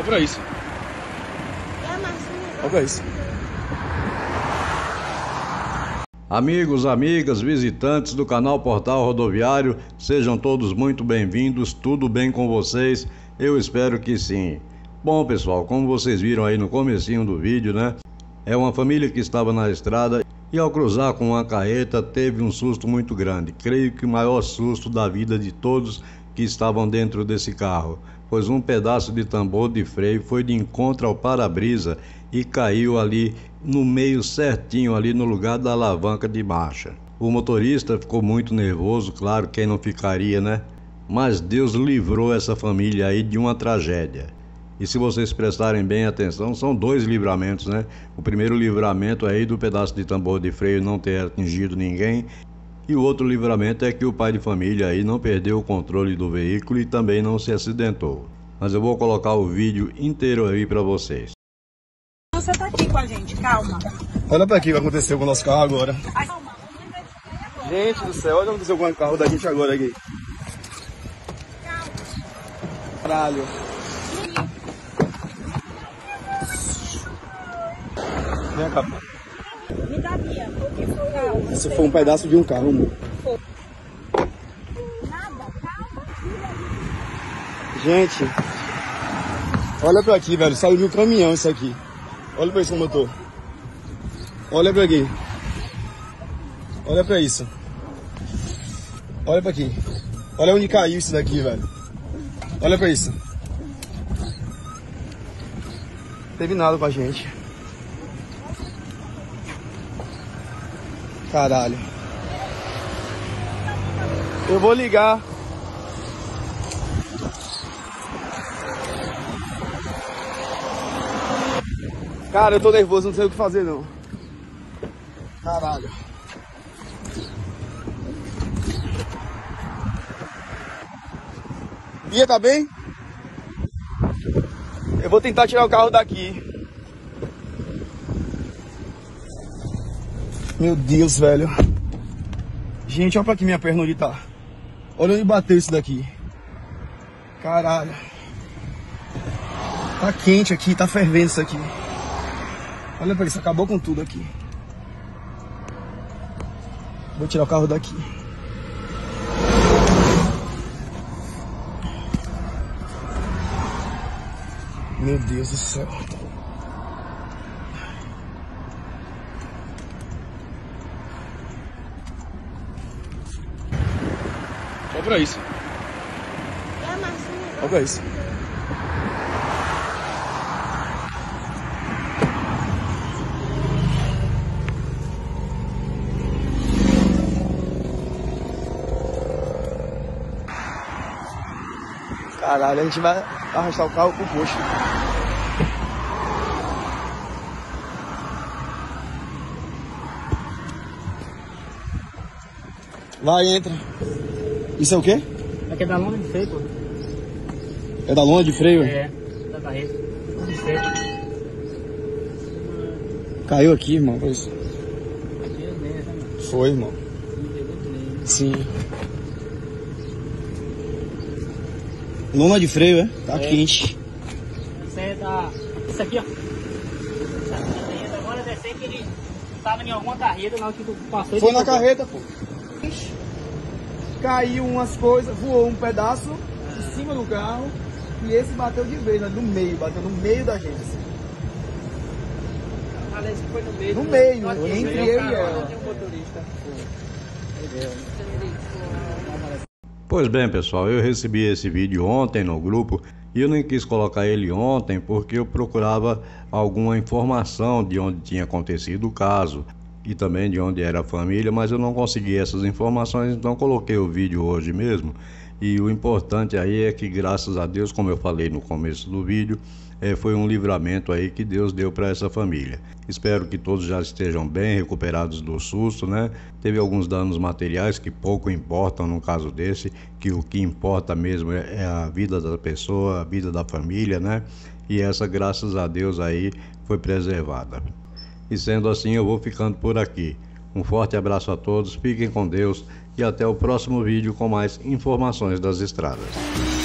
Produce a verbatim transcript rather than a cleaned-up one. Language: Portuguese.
pra isso. Olha pra isso. Amigos, amigas, visitantes do canal Portal Rodoviário, sejam todos muito bem-vindos, tudo bem com vocês? Eu espero que sim. Bom pessoal, como vocês viram aí no comecinho do vídeo, né? É uma família que estava na estrada e ao cruzar com uma carreta teve um susto muito grande. Creio que o maior susto da vida de todos que estavam dentro desse carro, pois um pedaço de tambor de freio foi de encontro ao para-brisa e caiu ali no meio certinho, ali no lugar da alavanca de marcha. O motorista ficou muito nervoso, claro, quem não ficaria, né? Mas Deus livrou essa família aí de uma tragédia. E se vocês prestarem bem atenção, são dois livramentos, né? O primeiro livramento aí do pedaço de tambor de freio não ter atingido ninguém. E o outro livramento é que o pai de família aí não perdeu o controle do veículo e também não se acidentou. Mas eu vou colocar o vídeo inteiro aí para vocês. Você tá aqui com a gente, calma. Olha pra aqui o que aconteceu com o nosso carro agora. Calma. Gente do céu, olha o que aconteceu com o carro da gente agora aqui. Caralho. Vem cá. Me dá minha, porque foi o carro. Isso foi um pedaço de um carro, amor. Nada, calma. Gente, olha pra aqui, velho. Saiu de um caminhão isso aqui. Olha pra isso, motor. Olha pra aqui. Olha pra isso. Olha pra aqui. Olha onde caiu isso daqui, velho. Olha pra isso. Não teve nada com a gente. Caralho. Eu vou ligar. Cara, eu tô nervoso, não sei o que fazer não. Caralho. Bia, tá bem? Eu vou tentar tirar o carro daqui. Meu Deus, velho. Gente, olha pra aqui minha perna onde tá. Olha onde bateu isso daqui. Caralho. Tá quente aqui, tá fervendo isso aqui. Olha pra isso, acabou com tudo aqui. Vou tirar o carro daqui. Meu Deus do céu. Olha pra isso. Olha pra isso. Caralho, a gente vai arrastar o carro pro posto. Vai, entra. Isso é o quê? Aqui é da lona de freio, pô. É da lona de freio? É, da carreta. De freio. Caiu aqui, irmão. Foi isso. Meu Deus, né, mano? Foi, irmão. Me pegou mesmo. Sim. Lona de freio, é? Tá É. quente. Isso aí é da... Isso aqui, ó. Agora deve ser que ele tava em alguma carreta, na hora que tu passou... Foi na carreta, pô. Caiu umas coisas, voou um pedaço em cima do carro e esse bateu de vez, né? No meio, bateu no meio da gente. Assim. Aliás, foi no meio. No do... meio, Não, entre entre eu e carro, ela. não tinha um motorista. Pois bem pessoal, eu recebi esse vídeo ontem no grupo e eu nem quis colocar ele ontem porque eu procurava alguma informação de onde tinha acontecido o caso e também de onde era a família, mas eu não consegui essas informações, então coloquei o vídeo hoje mesmo. E o importante aí é que, graças a Deus, como eu falei no começo do vídeo, é, foi um livramento aí que Deus deu para essa família. Espero que todos já estejam bem recuperados do susto, né? Teve alguns danos materiais que pouco importam no caso desse, que o que importa mesmo é a vida da pessoa, a vida da família, né? E essa, graças a Deus, aí foi preservada. E sendo assim, eu vou ficando por aqui. Um forte abraço a todos, fiquem com Deus e até o próximo vídeo com mais informações das estradas.